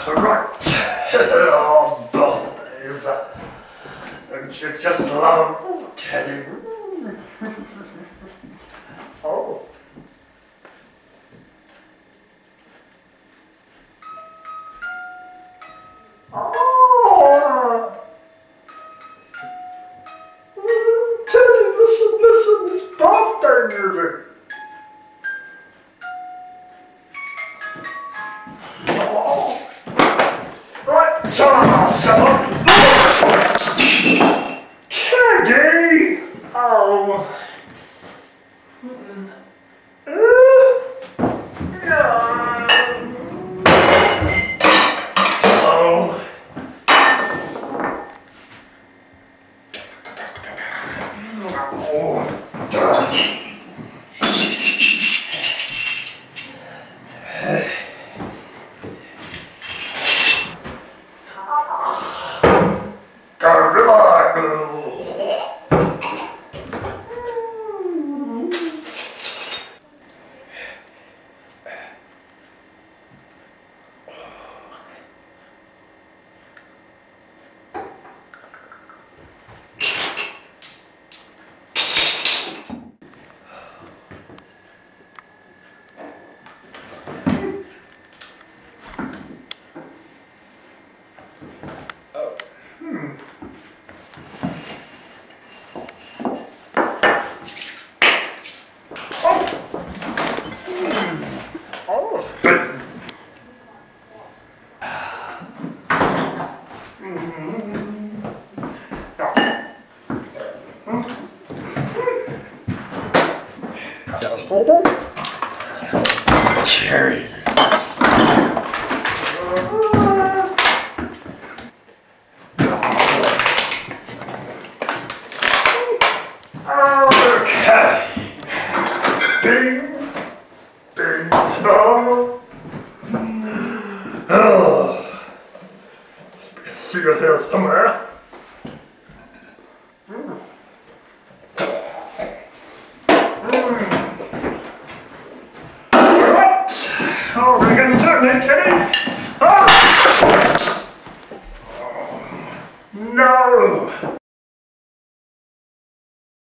Right. Oh, birthdays. Don't you just love them? Oh, Teddy. Oh. Oh. Teddy, listen, it's birthday music. Oh. Right, so Teddy! Oh. Hello. Cherry. Okay. Bing. Bing. No. Oh. Must be a secret here somewhere. Oh, we're gonna turn it, Teddy.